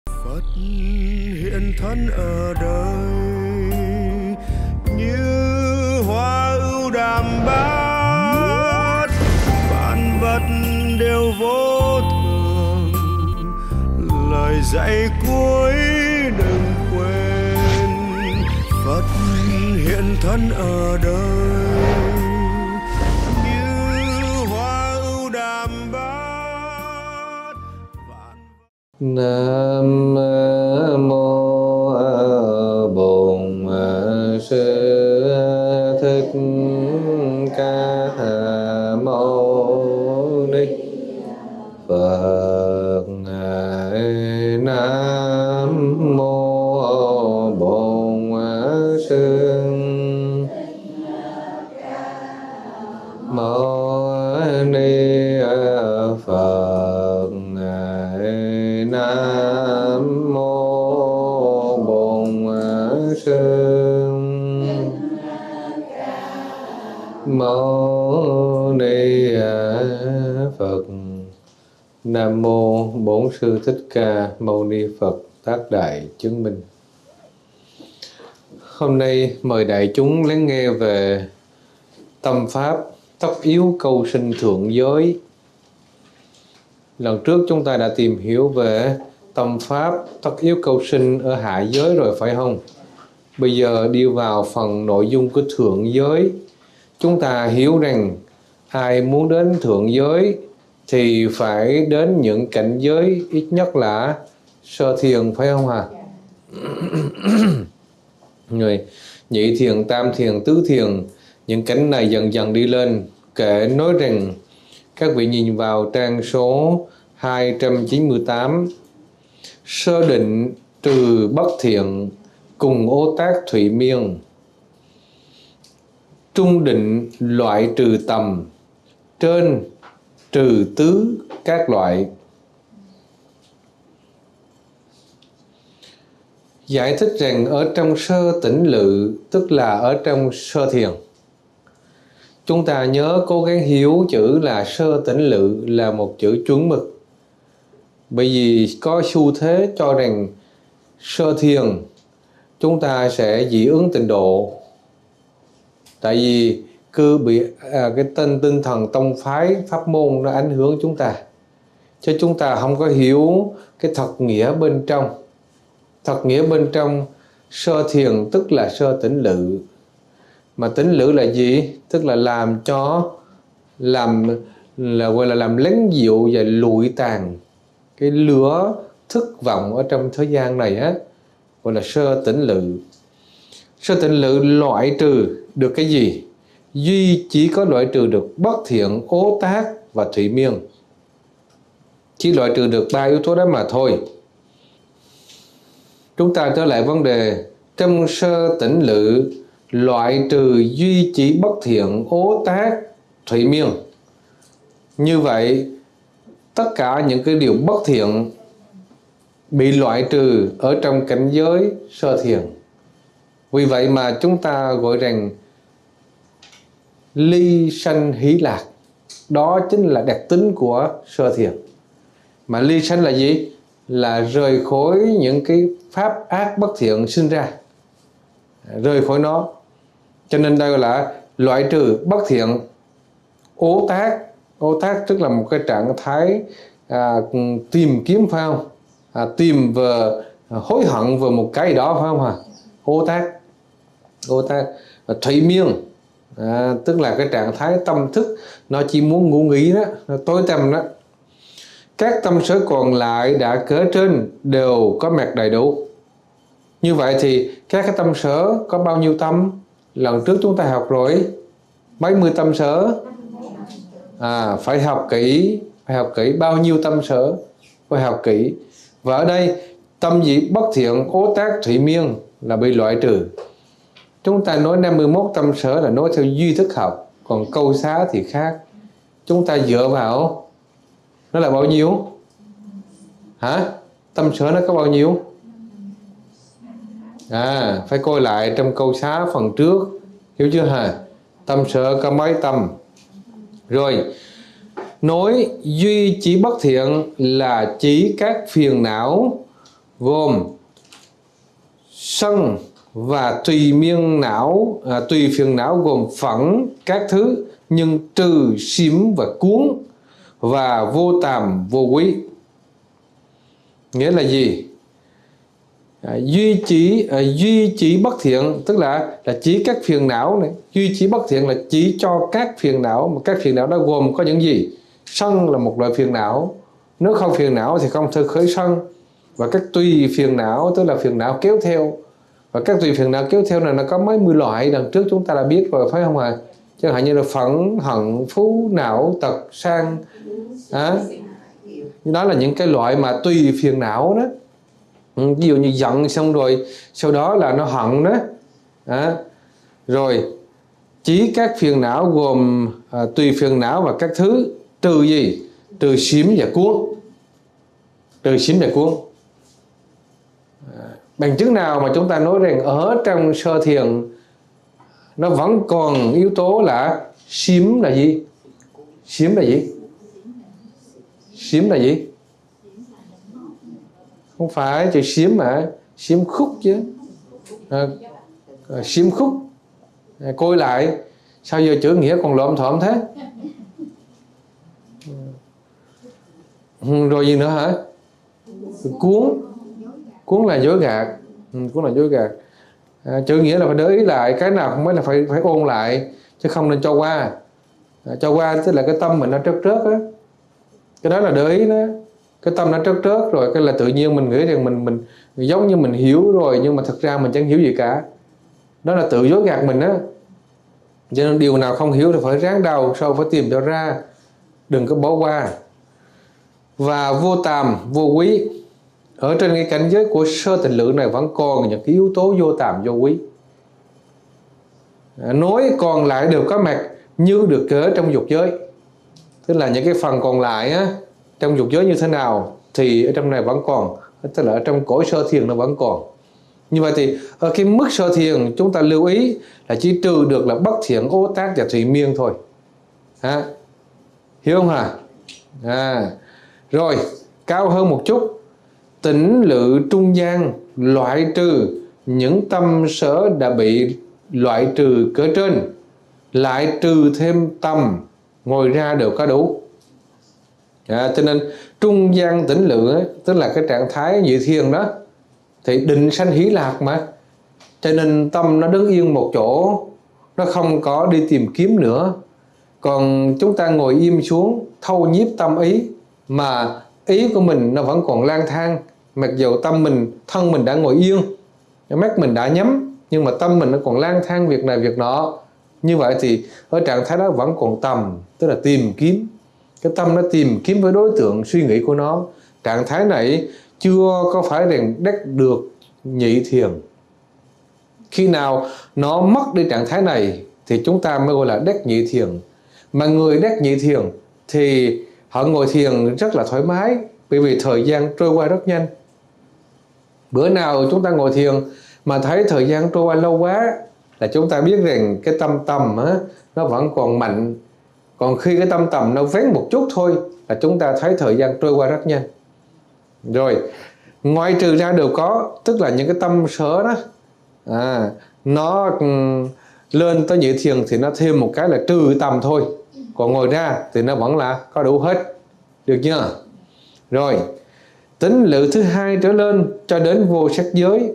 Phật hiện thân ở đời như hoa ưu đàm bát, vạn vật đều vô thường, lời dạy cuối đừng quên. Phật hiện thân ở đời như hoa ưu đàm bát. Nam mô Bổn Sư Thích Ca Mâu Ni Phật. Nam mô Bổn Sư Mâu Ni Phật. Nam mô Bổn Sư Mâu Ni Phật. Nam mô Bổn Sư Thích Ca Mâu Ni Phật. Tác đại chứng minh. Hôm nay mời đại chúng lắng nghe về tâm pháp tất yếu cầu sinh thượng giới. Lần trước chúng ta đã tìm hiểu về tâm pháp tất yếu cầu sinh ở hạ giới rồi phải không? Bây giờ đi vào phần nội dung của thượng giới. Chúng ta hiểu rằng ai muốn đến thượng giới thì phải đến những cảnh giới ít nhất là sơ thiền phải không hả? Rồi nhị thiền, tam thiền, tứ thiền, những cảnh này dần dần đi lên. Kể nói rằng các vị nhìn vào trang số 298. Sơ định trừ bất thiện cùng ô tác thụy miên. Trung định loại trừ tầm. Trên trừ tứ các loại. Giải thích rằng ở trong sơ tỉnh lự, tức là ở trong sơ thiền, chúng ta nhớ cố gắng hiểu chữ là sơ tỉnh lự là một chữ chuẩn mực. Bởi vì có xu thế cho rằng sơ thiền chúng ta sẽ dị ứng tịnh độ. Tại vì cứ bị cái tinh thần tông phái pháp môn nó ảnh hưởng chúng ta, chứ chúng ta không có hiểu cái thật nghĩa bên trong. Thật nghĩa bên trong sơ thiền tức là sơ tỉnh lự. Mà tỉnh lự là gì? Tức là làm gọi là làm lắng dịu và lụi tàn cái lửa thức vọng ở trong thế gian này á, gọi là sơ tỉnh lự. Sơ tỉnh lự loại trừ được cái gì? Duy chỉ có loại trừ được bất thiện, ố tác và thụy miên. Chỉ loại trừ được 3 yếu tố đó mà thôi. Chúng ta trở lại vấn đề trong sơ tỉnh lự loại trừ duy chỉ bất thiện, ố tác, thụy miên. Như vậy tất cả những cái điều bất thiện bị loại trừ ở trong cảnh giới sơ thiền. Vì vậy mà chúng ta gọi rằng ly sanh hỷ lạc. Đó chính là đặc tính của sơ thiền. Mà ly sanh là gì? Là rời khỏi những cái pháp ác bất thiện sinh ra, rời khỏi nó. Cho nên đây là loại trừ bất thiện. Ố tác, ô tác tức là một cái trạng thái tìm kiếm phải không? Tìm về hối hận về một cái gì đó phải không hả? Ô tác. Thụy miên tức là cái trạng thái tâm thức nó chỉ muốn ngủ nghỉ đó, nó tối tăm đó. Các tâm sở còn lại đã kể trên đều có mặt đầy đủ. Như vậy thì các cái tâm sở có bao nhiêu tâm? Lần trước chúng ta học rồi, mấy mươi tâm sở. Phải học kỹ bao nhiêu tâm sở, phải học kỹ. Và ở đây tâm gì bất thiện, ố tác, thụy miên là bị loại trừ. Chúng ta nói 51 tâm sở là nói theo duy thức học, còn câu xá thì khác. Chúng ta dựa vào nó là bao nhiêu? Tâm sở nó có bao nhiêu? Phải coi lại trong câu xá phần trước, hiểu chưa hả? Tâm sở có mấy tâm? Rồi, nói duy chỉ bất thiện là chỉ các phiền não gồm sân và tùy phiền não gồm phẫn các thứ, nhưng trừ xím và cuốn, và vô tàm vô quý. Nghĩa là gì? Duy chỉ bất thiện tức là chỉ các phiền não này. Duy chỉ bất thiện là chỉ cho các phiền não, mà các phiền não đó gồm có những gì? Sân là một loại phiền não, nếu không phiền não thì không thể khởi sân. Và các tùy phiền não tức là phiền não kéo theo. Và các tùy phiền não kéo theo này nó có mấy 10 loại, đằng trước chúng ta đã biết rồi phải không ạ? Chẳng hạn như là phẫn, hận, phú, não, tật, sang. Đó là những cái loại mà tùy phiền não đó. Ví dụ như giận xong rồi sau đó là nó hận đó. Rồi chỉ các phiền não gồm tùy phiền não và các thứ, trừ gì? Trừ xím và cuốn. Trừ xím và cuốn. Bằng chứng nào mà chúng ta nói rằng ở trong sơ thiền nó vẫn còn yếu tố là xím là gì? Xím là gì? Xím là gì? Không phải chữ xím mà xím khúc chứ. Xím khúc. Coi lại, sao giờ chữ nghĩa còn lộn thộm thế? Rồi gì nữa hả? Cuốn. Cuốn là dối gạt. Cuốn là dối gạt. Chữ nghĩa là phải để ý lại, cái nào không phải là phải ôn lại, chứ không nên cho qua. Cho qua tức là cái tâm mình nó trớt á. Cái đó là để ý đó. Cái tâm nó trớt rồi, cái là tự nhiên mình nghĩ rằng mình giống như mình hiểu rồi, nhưng mà thực ra mình chẳng hiểu gì cả. Đó là tự dối gạt mình á. Cho nên điều nào không hiểu thì phải ráng đầu sau phải tìm cho ra, đừng có bỏ qua. Và vô tàm vô quý. Ở trên cái cảnh giới của sơ tịnh lự này vẫn còn những cái yếu tố vô tàm vô quý. Nói còn lại đều có mặt như được kể trong dục giới. Tức là những cái phần còn lại á, trong dục giới như thế nào thì ở trong này vẫn còn, tức là ở trong cõi sơ thiền nó vẫn còn. Như vậy thì ở cái mức sơ thiền chúng ta lưu ý là chỉ trừ được là bất thiện, ô tác và thủy miên thôi. Hiểu không hả? Rồi cao hơn một chút, tỉnh lự trung gian loại trừ những tâm sở đã bị loại trừ cỡ trên, lại trừ thêm tâm, ngồi ra đều có đủ. Cho nên trung gian tỉnh lự ấy, tức là cái trạng thái nhị thiền đó, thì định sanh hỷ lạc mà, cho nên tâm nó đứng yên một chỗ, nó không có đi tìm kiếm nữa. Còn chúng ta ngồi im xuống, thâu nhiếp tâm ý, mà ý của mình nó vẫn còn lang thang, mặc dù thân mình đã ngồi yên, mắt mình đã nhắm, nhưng mà tâm mình nó còn lang thang việc này việc nọ. Như vậy thì ở trạng thái đó vẫn còn tầm, tức là tìm kiếm. Cái tâm nó tìm kiếm với đối tượng suy nghĩ của nó. Trạng thái này chưa có phải rằng đắc được nhị thiền. Khi nào nó mất đi trạng thái này thì chúng ta mới gọi là đắc nhị thiền. Mà người đắc nhị thiền thì họ ngồi thiền rất là thoải mái, bởi vì thời gian trôi qua rất nhanh. Bữa nào chúng ta ngồi thiền mà thấy thời gian trôi qua lâu quá là chúng ta biết rằng cái tâm tầm á, nó vẫn còn mạnh. Còn khi cái tâm tầm nó vén một chút thôi là chúng ta thấy thời gian trôi qua rất nhanh. Rồi ngoại trừ ra đều có, tức là những cái tâm sở đó nó lên tới nhị thiền thì nó thêm một cái là trừ tầm thôi. Còn ngồi ra thì nó vẫn là có đủ hết. Được chưa? Rồi tính lự thứ hai trở lên cho đến vô sắc giới,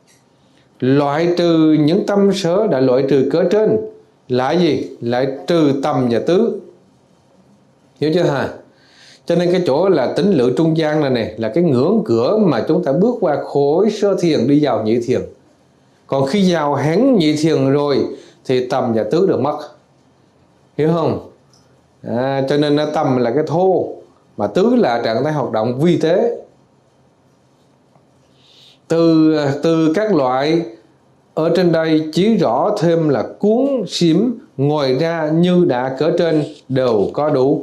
loại trừ những tâm sở đã loại trừ cỡ trên, lại gì? Lại trừ tầm và tứ. Hiểu chưa hả? Cho nên cái chỗ là tính lự trung gian này nè, là cái ngưỡng cửa mà chúng ta bước qua khối sơ thiền đi vào nhị thiền. Còn khi vào hẳn nhị thiền rồi thì tầm và tứ được mất. Hiểu không? Cho nên tầm là cái thô, mà tứ là trạng thái hoạt động vi tế. Từ các loại ở trên đây chỉ rõ thêm là cuốn, xím, ngoài ra như đã cỡ trên đều có đủ.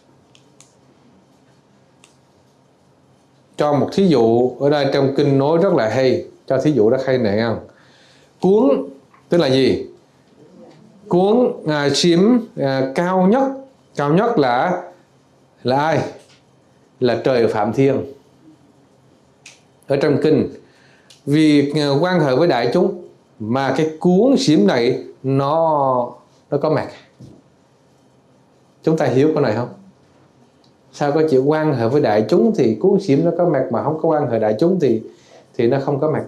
Cho một thí dụ ở đây trong kinh nói rất là hay, cho thí dụ rất hay này không? Cuốn tức là gì? Cuốn, xím, cao nhất là ai? Là trời Phạm Thiên. ở trong kinh, vì quan hệ với đại chúng mà cái cuốn xiểm này nó có mặt. Chúng ta hiểu câu này không? Sao có chữ quan hệ với đại chúng thì cuốn xiểm nó có mặt, mà không có quan hệ đại chúng thì nó không có mặt.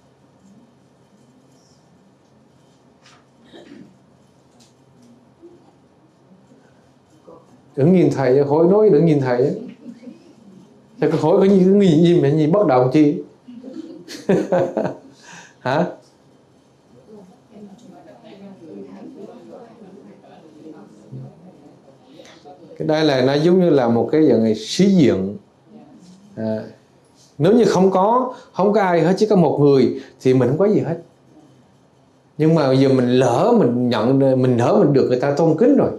Đừng nhìn thầy, hỏi nói đừng nhìn thầy. Sao cái hỏi có nhìn gì mà nhìn bất động chi? Hả? Cái đây là nó giống như là một cái dạng sĩ diện. Nếu như không có ai hết, chỉ có một người thì mình không có gì hết. Nhưng mà giờ mình lỡ mình được người ta tôn kính rồi.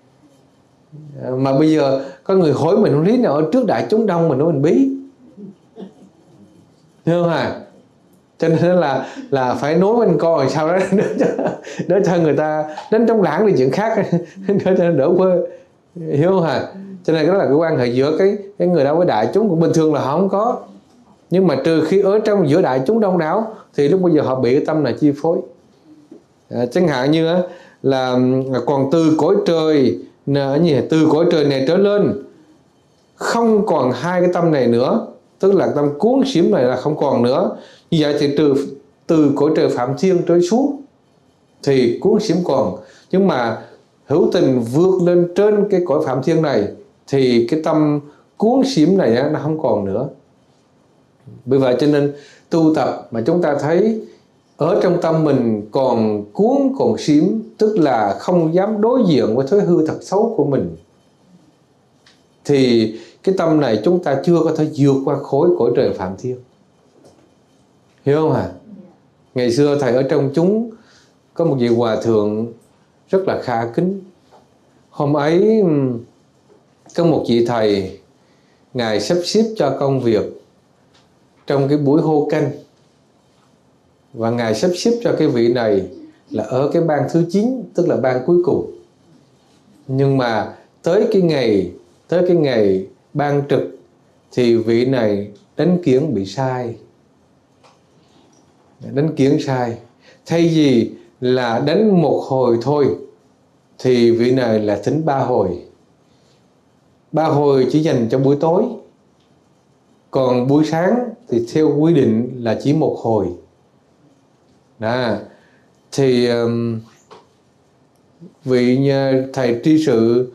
Mà bây giờ có người hỏi mình không lý nào ở trước đại chúng đông mình nói mình bí. Hiểu không à? Cho nên là phải nói với anh con rồi sau đó đỡ cho người ta đến trong lãng thì chuyện khác đỡ cho nó đỡ quê. Hiểu không hả? Cho nên đó là cái quan hệ giữa cái người đó với đại chúng cũng bình thường là họ không có. Nhưng mà trừ khi ở trong giữa đại chúng đông đảo thì lúc bây giờ họ bị cái tâm này chi phối. Chẳng hạn như là còn từ cõi trời từ cõi trời này trở lên không còn hai cái tâm này nữa, tức là tâm cuốn xiểm này là không còn nữa. Như vậy thì từ cõi trời Phạm Thiên trở xuống thì cuốn xiểm còn, nhưng mà hữu tình vượt lên trên cái cõi Phạm Thiên này thì cái tâm cuốn xiểm này nó không còn nữa. Bởi vậy cho nên tu tập mà chúng ta thấy ở trong tâm mình còn cuốn còn xiểm, tức là không dám đối diện với thói hư thật xấu của mình, thì cái tâm này chúng ta chưa có thể vượt qua khối cõi trời Phạm Thiên. Hiểu không hả? Ngày xưa thầy ở trong chúng có một vị hòa thượng rất là khả kính. Hôm ấy có một vị thầy, ngài sắp xếp cho công việc trong cái buổi hô canh, và ngài sắp xếp cho cái vị này là ở cái ban thứ 9, tức là ban cuối cùng. Nhưng mà tới cái ngày ban trực thì vị này đánh kiển bị sai. Đánh kiển sai, thay vì là đánh một hồi thôi thì vị này là thỉnh 3 hồi. 3 hồi chỉ dành cho buổi tối, còn buổi sáng thì theo quy định là chỉ 1 hồi. Đó. Thì vị thầy tri sự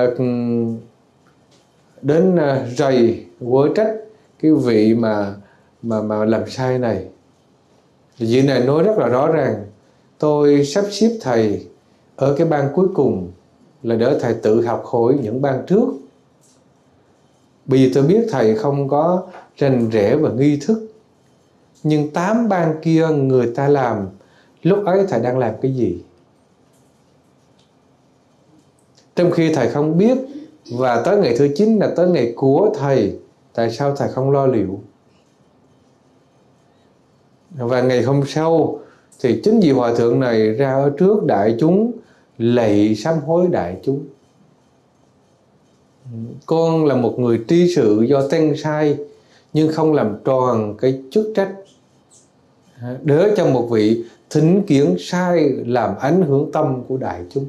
đến rầy quở trách cái vị mà làm sai này. Vị này nói rất là rõ ràng: tôi sắp xếp thầy ở cái ban cuối cùng là để thầy tự học hỏi những ban trước. Bây giờ tôi biết thầy không có rành rẽ và nghi thức, nhưng 8 ban kia người ta làm, lúc ấy thầy đang làm cái gì? Trong khi thầy không biết, và tới ngày thứ 9 là tới ngày của thầy, tại sao thầy không lo liệu? Và ngày hôm sau thì chính vị hòa thượng này ra ở trước đại chúng lạy sám hối đại chúng: con là một người tri sự do tên sai nhưng không làm tròn cái chức trách, để cho một vị thỉnh kiển sai làm ảnh hưởng tâm của đại chúng.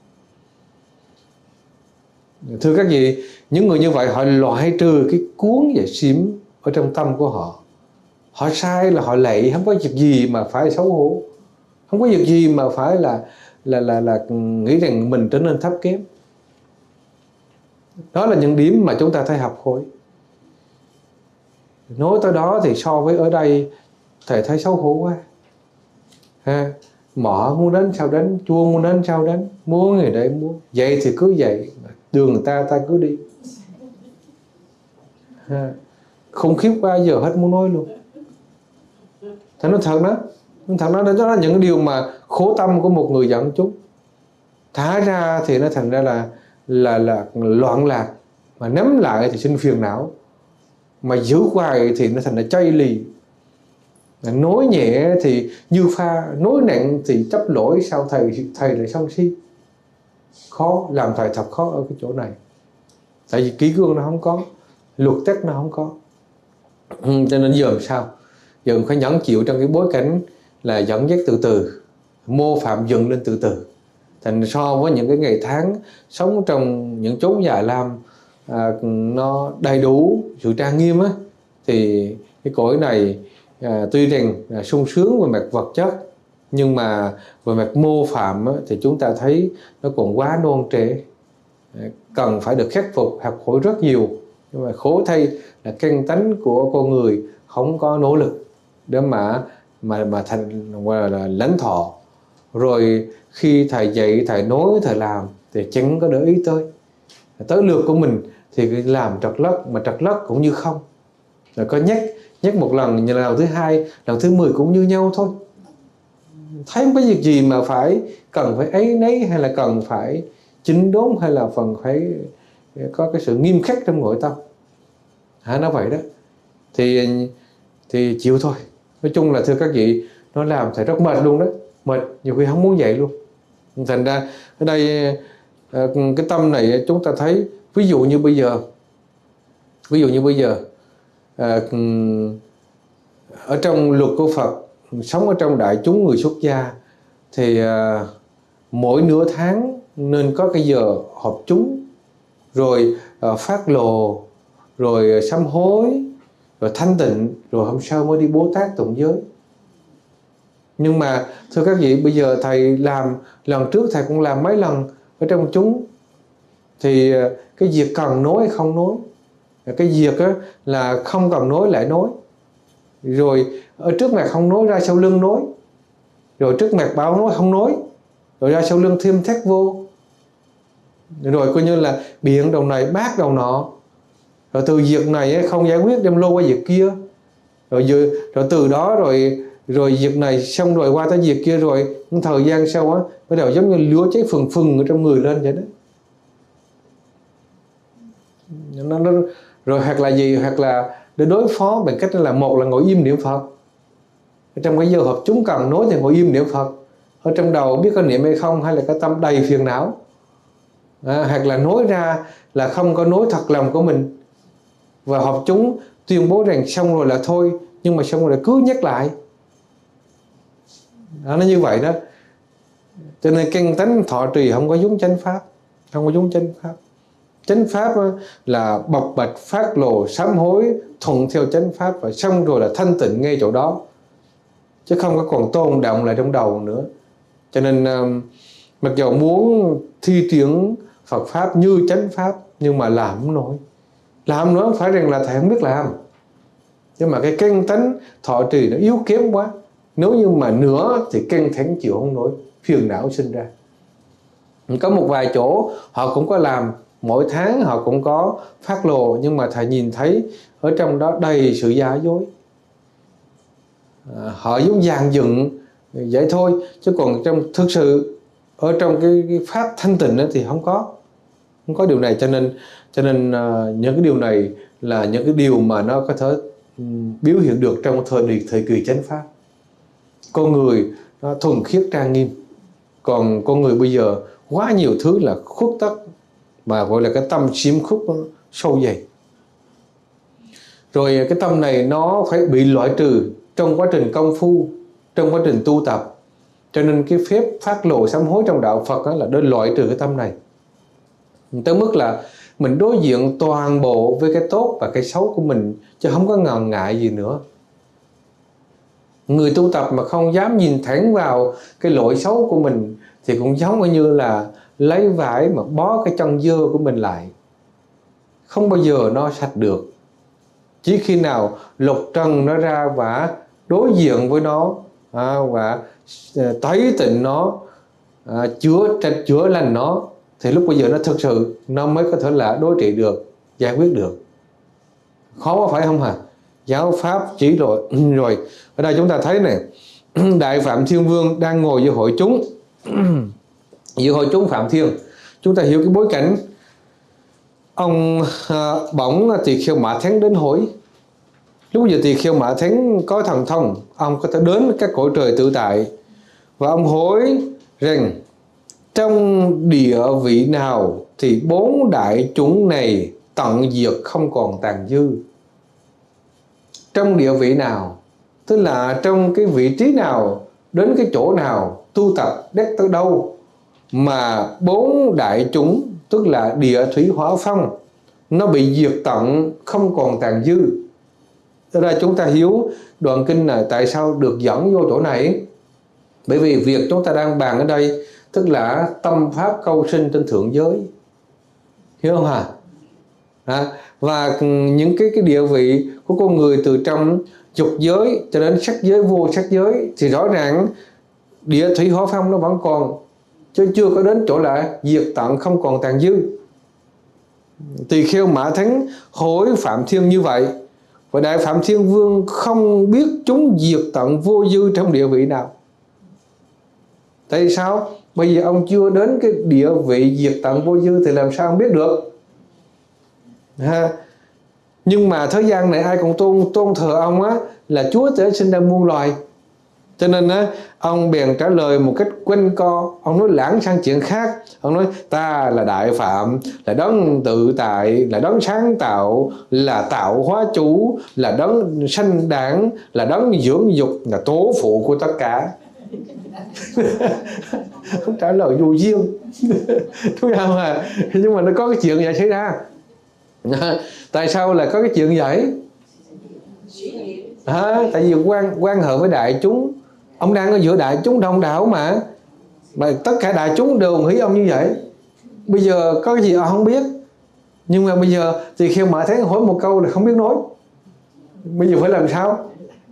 Thưa các vị, những người như vậy họ loại trừ cái cuốn và xiểm ở trong tâm của họ. Họ sai là họ lạy, không có việc gì mà phải xấu hổ, không có việc gì mà phải là nghĩ rằng mình trở nên thấp kém. Đó là những điểm mà chúng ta thấy học hỏi. Nói tới đó thì so với ở đây thầy thấy xấu hổ quá ha. Mỏ muốn đến sao đến, chua muốn đến sao đến, muốn người đây muốn, vậy thì cứ vậy, đường người ta cứ đi ha. Khủng khiếp quá, giờ hết muốn nói luôn. Thế nó thật đó, đó là những cái điều mà khổ tâm của một người dẫn chúng. Thả ra thì nó thành ra là loạn lạc, mà nắm lại thì sinh phiền não, mà giữ hoài thì nó thành là chây lì. Nói nhẹ thì như pha, nói nặng thì chấp lỗi, sao thầy lại sân si. Khó, làm thầy thật khó ở cái chỗ này. Tại vì kỷ cương nó không có, luật tắc nó không có. Cho nên giờ làm sao? Giờ phải nhẫn chịu trong cái bối cảnh là dẫn dắt từ từ, mô phạm dựng lên từ từ. Thành so với những cái ngày tháng sống trong những chốn già lam nó đầy đủ sự trang nghiêm á, thì cái cõi này tuy rằng sung sướng về mặt vật chất, nhưng mà về mặt mô phạm á, thì chúng ta thấy nó còn quá non trẻ, cần phải được khắc phục, học hỏi rất nhiều. Nhưng mà khổ thay là căn tánh của con người không có nỗ lực để mà thành gọi là lãnh thọ. Rồi khi thầy dạy, thầy nói, thầy làm thì chẳng có để ý tới lượt của mình thì làm trật lất, mà trật lất cũng như không. Rồi có nhắc một lần, lần thứ hai, lần thứ 10 cũng như nhau thôi. Thấy không có việc gì mà cần phải ấy nấy, hay là cần phải chỉnh đốn, hay là phần phải có cái sự nghiêm khắc trong nội tâm. Nó vậy đó. Thì chịu thôi. Nói chung là thưa các vị, nó làm thầy rất mệt luôn đó. Mệt, nhiều khi không muốn dậy luôn. Thành ra ở đây cái tâm này chúng ta thấy, ví dụ như bây giờ ở trong luật của Phật, sống ở trong đại chúng người xuất gia thì mỗi nửa tháng nên có cái giờ họp chúng, rồi phát lộ, rồi sám hối, rồi thanh tịnh, rồi hôm sau mới đi Bố Tát tụng giới. Nhưng mà thưa các vị, bây giờ thầy làm, lần trước thầy cũng làm mấy lần ở trong chúng, thì cái việc cần nói hay không nói, cái việc là không cần nói lại nói, rồi ở trước mặt không nói, ra sau lưng nói, rồi trước mặt bảo nói không nói, rồi ra sau lưng thêm thét vô, rồi coi như là biện đầu này bác đầu nọ, rồi từ việc này không giải quyết đem lô qua việc kia, rồi từ đó rồi việc này xong rồi qua tới việc kia, rồi thời gian sau bắt đầu giống như lửa cháy phừng phừng ở trong người lên vậy đó. Rồi hoặc là gì, hoặc là để đối phó bằng cách là, một là ngồi im niệm Phật. Ở trong cái giờ họp chúng cần nói thì ngồi im niệm Phật, ở trong đầu biết có niệm hay không, hay là cái tâm đầy phiền não, hoặc là nói ra là không có nói thật lòng của mình, và họp chúng tuyên bố rằng xong rồi là thôi, nhưng mà xong rồi là cứ nhắc lại. Nó như vậy đó. Cho nên căn tánh thọ trì không có giống chánh pháp. Không có giống chánh pháp. Chánh pháp là bộc bạch, phát lộ, sám hối, thuận theo chánh pháp, và xong rồi là thanh tịnh ngay chỗ đó, chứ không có còn tôn động lại trong đầu nữa. Cho nên mặc dù muốn thi triển Phật pháp như chánh pháp, nhưng mà làm không nổi. Làm nữa phải rằng là thầy không biết làm, nhưng mà cái căn tánh thọ trì nó yếu kém quá. Nếu như mà nữa thì căng thẳng chịu không nổi, phiền não sinh ra. Có một vài chỗ họ cũng có làm, mỗi tháng họ cũng có phát lộ, nhưng mà thầy nhìn thấy ở trong đó đầy sự giả dối. Họ giống dàn dựng vậy thôi, chứ còn thực sự ở trong cái pháp thanh tịnh thì không có điều này. Cho nên những cái điều này là những cái điều mà nó có thể biểu hiện được trong thời kỳ chánh pháp. Con người nó thuần khiết trang nghiêm, còn con người bây giờ quá nhiều thứ là khuất tất, mà gọi là cái tâm chiếm khúc sâu dày. Rồi cái tâm này nó phải bị loại trừ trong quá trình công phu, trong quá trình tu tập. Cho nên cái phép phát lộ sám hối trong đạo Phật là để loại trừ cái tâm này, tới mức là mình đối diện toàn bộ với cái tốt và cái xấu của mình, chứ không có ngần ngại gì nữa. Người tu tập mà không dám nhìn thẳng vào cái lỗi xấu của mình thì cũng giống như là lấy vải mà bó cái chân dơ của mình lại, không bao giờ nó sạch được. Chỉ khi nào lột trần nó ra và đối diện với nó, và tẩy tịnh nó, chữa lành nó, thì lúc bây giờ nó thực sự nó mới có thể là đối trị được, giải quyết được. Khó phải không hả? Giáo pháp chỉ rồi. Ở đây chúng ta thấy này, Đại Phạm Thiên Vương đang ngồi giữa hội chúng, giữa hội chúng Phạm Thiên. Chúng ta hiểu cái bối cảnh. Ông bỗng Tỳ Kheo Mã Thắng đến hỏi. Lúc giờ Tỳ Kheo Mã Thắng có thần thông, ông có thể đến các cõi trời tự tại, và ông hỏi rằng trong địa vị nào thì 4 đại chúng này tận diệt không còn tàn dư. trong địa vị nào, tức là trong cái vị trí nào, đến cái chỗ nào, tu tập đắc tới đâu, mà bốn đại chúng, tức là địa thủy hỏa phong, nó bị diệt tận, không còn tàn dư. Thế ra chúng ta hiểu đoạn kinh này tại sao được dẫn vô chỗ này. Bởi vì việc chúng ta đang bàn ở đây tức là tâm pháp câu sinh trên thượng giới, hiểu không hả? Và những cái địa vị của con người từ trong dục giới cho đến sắc giới, vô sắc giới, thì rõ ràng địa thủy hỏa phong nó vẫn còn, chứ chưa có đến chỗ là diệt tận không còn tàn dư. Tỳ Kheo Mã Thắng hỏi Phạm Thiên như vậy, và Đại Phạm Thiên Vương không biết chúng diệt tận vô dư trong địa vị nào. Tại sao? Bây giờ ông chưa đến cái địa vị diệt tận vô dư thì làm sao ông biết được? Nhưng mà thế gian này ai cũng tôn thờ ông á là Chúa Tể sinh ra muôn loài. Cho nên á, ông bèn trả lời một cách quanh co. Ông nói lãng sang chuyện khác. Ông nói ta là Đại Phạm, là đấng tự tại, là đấng sáng tạo, là tạo hóa chủ, là đấng sanh đản, là đấng dưỡng dục, là tố phụ của tất cả. Ông trả lời vô duyên. Đúng không à? Nhưng mà nó có cái chuyện vậy xảy ra. Tại sao là có cái chuyện vậy? Tại vì quan hệ với đại chúng. Ông đang ở giữa đại chúng đông đảo mà tất cả đại chúng đều nghĩ ông như vậy. Bây giờ có cái gì ông không biết, nhưng mà bây giờ thì khi mà thấy hỏi một câu là không biết nói, bây giờ phải làm sao?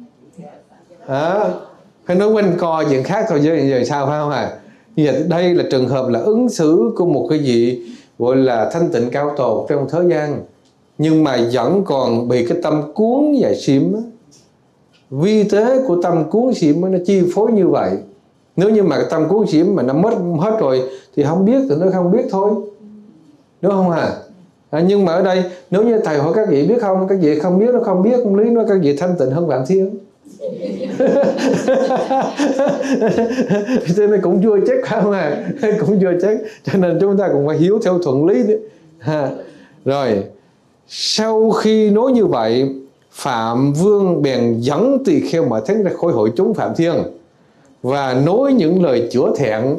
Phải nói quanh co chuyện khác thôi chứ giờ sao, phải không à? Như vậy đây là trường hợp là ứng xử của một cái gì gọi là thanh tịnh cao tột trong thế gian, nhưng mà vẫn còn bị cái tâm cuốn và xiểm. Vi tế của tâm cuốn xiểm nó chi phối như vậy. Nếu như mà cái tâm cuốn xiểm mà nó mất hết rồi thì không biết thì nó không biết thôi, đúng không à? Nhưng mà ở đây nếu như thầy hỏi các vị biết không, các vị không biết, nó không biết, lý nói các vị thanh tịnh hơn vạn thiên. Cho nên cũng chưa chắc, không à? Cũng chưa chắc. Cho nên chúng ta cũng phải hiếu theo thuận lý nữa. Rồi sau khi nói như vậy, Phạm Vương bèn dẫn Tỳ Kheo Mã Thắng ra khỏi hội chúng Phạm Thiên và nói những lời chữa thẹn.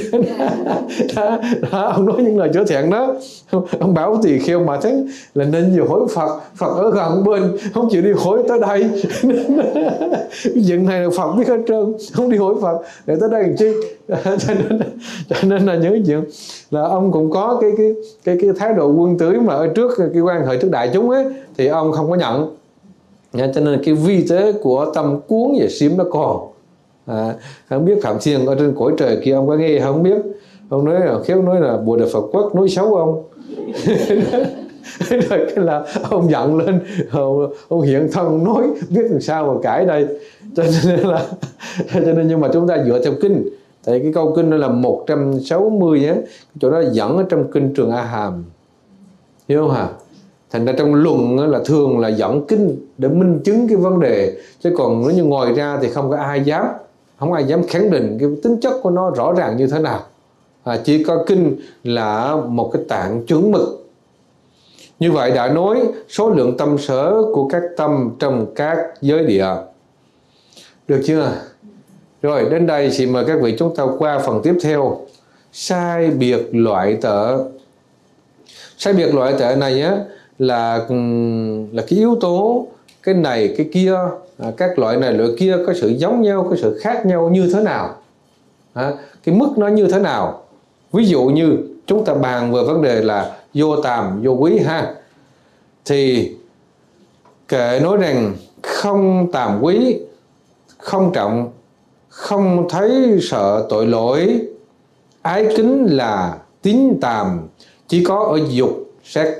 Ông nói những lời chữa thẹn đó. Ông bảo Tỳ Kheo Mã Thắng là nên nhiều hỏi Phật, Phật ở gần bên, không chịu đi hỏi tới đây. Chuyện này là Phật biết hết trơn, không đi hỏi Phật để tới đây làm chi. Cho nên là những chuyện là ông cũng có cái thái độ quân tử mà ở trước cái quan hệ trước đại chúng ấy, thì ông không có nhận. Cho nên cái vi tế của tâm cuốn và xiểm nó còn. Không biết Phạm Thiên ở trên cõi trời kia ông có nghe không biết. Ông nói là khéo nói là Bồ Đề Phật Quốc nói xấu ông. Rồi cái là ông giận lên, ông hiện thân nói biết làm sao mà cãi đây. Cho nên nhưng mà chúng ta dựa theo kinh, tại cái câu kinh đó là 160 á, chỗ đó dẫn ở trong kinh Trường A Hàm, hiểu không hả? Thành ra trong luận là thường là dẫn kinh để minh chứng cái vấn đề, chứ còn nếu như ngoài ra thì không ai dám khẳng định cái tính chất của nó rõ ràng như thế nào. Chỉ có kinh là một cái tạng chuẩn mực. Như vậy đã nói số lượng tâm sở của các tâm trong các giới địa. Được chưa? Rồi đến đây thì mời các vị chúng ta qua phần tiếp theo. Sai biệt loại tợ. Sai biệt loại tợ này á là cái yếu tố cái này cái kia, các loại này loại kia có sự giống nhau, có sự khác nhau như thế nào, cái mức nó như thế nào. Ví dụ như chúng ta bàn về vấn đề là vô tàm vô quý ha, thì kệ nói rằng không tàm quý, không trọng, không thấy sợ tội lỗi, ái kính là tín tàm, chỉ có ở dục sắc.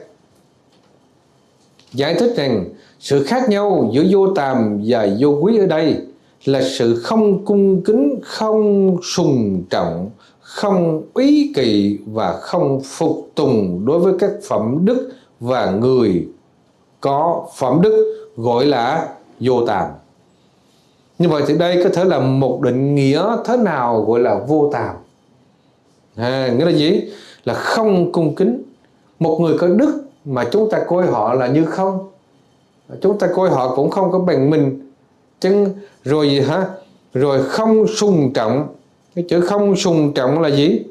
Giải thích rằng sự khác nhau giữa vô tàm và vô quý ở đây là sự không cung kính, không sùng trọng, không úy kỵ và không phục tùng đối với các phẩm đức và người có phẩm đức, gọi là vô tàm. Như vậy thì đây có thể là một định nghĩa thế nào gọi là vô tàm. Nghĩa là gì? Là không cung kính. Một người có đức mà chúng ta coi họ là như không. Chúng ta coi họ cũng không có bằng mình. Chứ rồi gì hả? Rồi không sùng trọng. Cái chữ không sùng trọng là gì?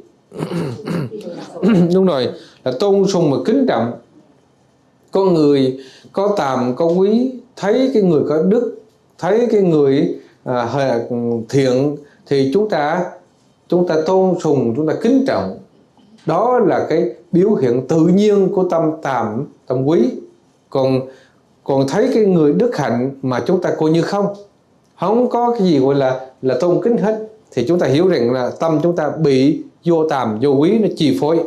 Đúng rồi, là tôn sùng mà kính trọng. Có người có tàm có quý, thấy cái người có đức, thấy cái người thiện thì chúng ta tôn sùng, chúng ta kính trọng. Đó là cái biểu hiện tự nhiên của tâm tàm, tâm quý. Còn thấy cái người đức hạnh mà chúng ta coi như không có cái gì gọi là tôn kính hết, thì chúng ta hiểu rằng là tâm chúng ta bị vô tàm vô quý nó chi phối.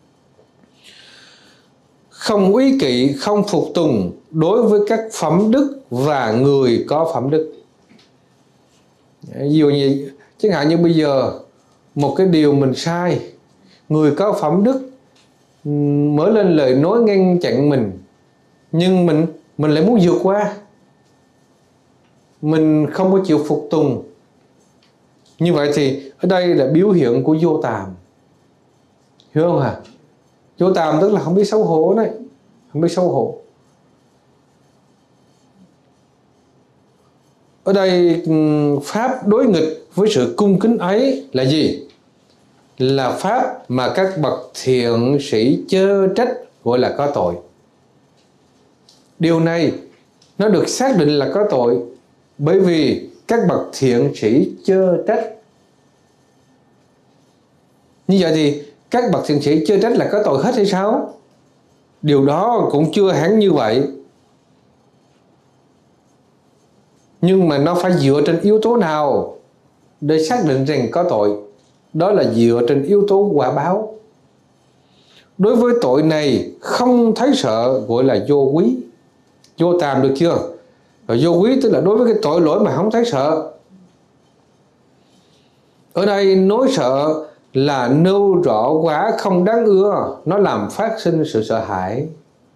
Không úy kỵ, không phục tùng đối với các phẩm đức và người có phẩm đức. Ví dụ như chẳng hạn như bây giờ một cái điều mình sai, người có phẩm đức mở lên lời nói ngăn chặn mình, nhưng mình lại muốn vượt qua, mình không có chịu phục tùng. Như vậy thì ở đây là biểu hiện của vô tàm, hiểu không hả? Vô tàm tức là không biết xấu hổ đấy, không biết xấu hổ. Ở đây pháp đối nghịch với sự cung kính ấy là gì? Là pháp mà các bậc thiện sĩ chơ trách gọi là có tội. Điều này nó được xác định là có tội bởi vì các bậc thiện sĩ chơ trách. Như vậy thì các bậc thiện sĩ chơ trách là có tội hết hay sao? Điều đó cũng chưa hẳn như vậy. Nhưng mà nó phải dựa trên yếu tố nào để xác định rằng có tội? Đó là dựa trên yếu tố quả báo. Đối với tội này không thấy sợ gọi là vô quý, vô tàm, được chưa? Và vô quý tức là đối với cái tội lỗi mà không thấy sợ. Ở đây nói sợ là nêu rõ quả không đáng ưa, nó làm phát sinh sự sợ hãi.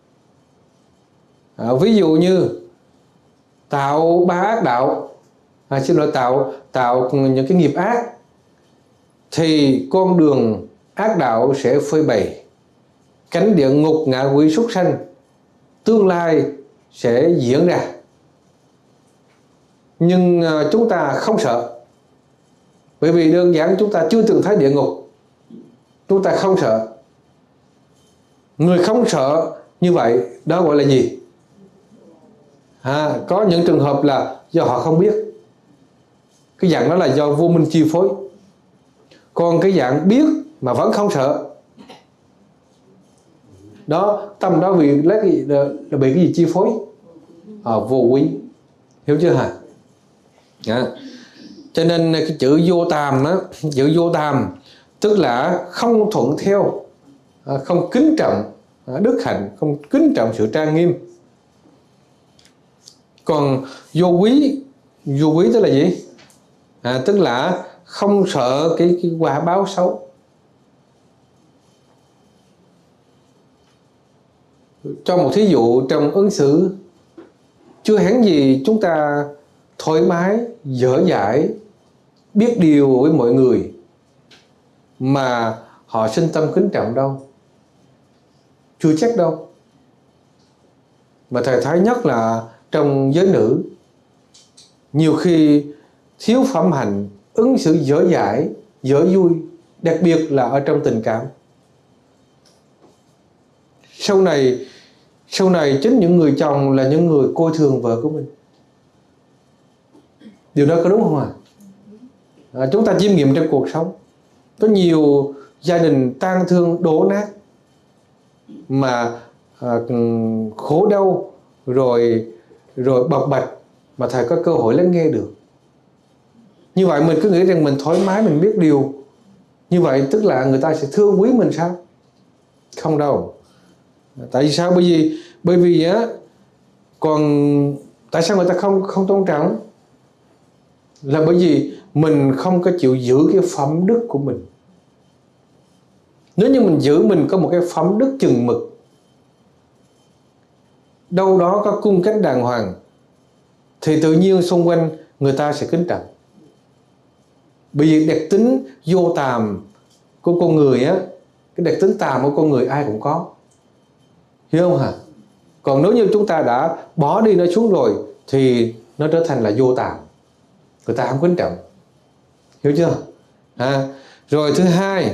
Ví dụ như tạo ba ác đạo, tạo những cái nghiệp ác, thì con đường ác đạo sẽ phơi bày, cánh địa ngục ngạ quỷ súc sanh tương lai sẽ diễn ra. Nhưng chúng ta không sợ, bởi vì đơn giản chúng ta chưa từng thấy địa ngục, chúng ta không sợ. Người không sợ như vậy đó gọi là gì? Có những trường hợp là do họ không biết, cái dạng đó là do vô minh chi phối. Còn cái dạng biết mà vẫn không sợ, đó tâm đó bị cái gì chi phối? Vô quý, hiểu chưa hả? Cho nên cái chữ vô tàm á, chữ vô tàm tức là không thuận theo, không kính trọng đức hạnh, không kính trọng sự trang nghiêm. Còn vô quý tức là gì? Tức là không sợ cái quả báo xấu. Cho một thí dụ trong ứng xử, chưa hẳn gì chúng ta thoải mái, dở dãi, biết điều với mọi người mà họ sinh tâm kính trọng đâu. Chưa chắc đâu. Mà thầy thấy nhất là trong giới nữ, nhiều khi thiếu phẩm hạnh, ứng xử dở dãi, dở vui, đặc biệt là ở trong tình cảm. Sau này chính những người chồng là những người coi thường vợ của mình. Điều đó có đúng không ạ? Chúng ta chiêm nghiệm trong cuộc sống, có nhiều gia đình tang thương đổ nát mà khổ đau rồi bộc bạch mà thầy có cơ hội lắng nghe được. Như vậy mình cứ nghĩ rằng mình thoải mái, mình biết điều, như vậy tức là người ta sẽ thương quý mình sao? Không đâu. Tại vì sao? Bởi vì á, còn tại sao người ta không tôn trọng? Là bởi vì mình không có chịu giữ cái phẩm đức của mình. Nếu như mình giữ, mình có một cái phẩm đức chừng mực, đâu đó có cung cách đàng hoàng, thì tự nhiên xung quanh người ta sẽ kính trọng. Bởi vì đặc tính vô tàm của con người á, cái đặc tính tàm của con người ai cũng có, hiểu không hả? Còn nếu như chúng ta đã bỏ đi nó xuống rồi thì nó trở thành là vô tàm, người ta không kính trọng. Hiểu chưa? Rồi thứ hai